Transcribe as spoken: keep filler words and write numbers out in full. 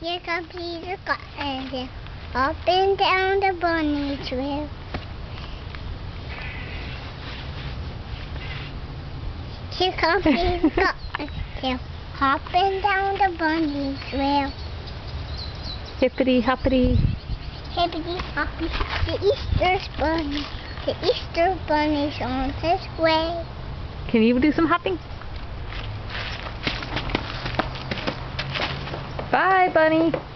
Here comes Peter Cottontail, up and down the bunny trail. Here comes Peter Cottontail, hopping down the bunny trail. Hippity hoppity. Hippity hoppy, the Easter bunny, the Easter bunny's on his way. Can you do some hopping? Bye, bunny.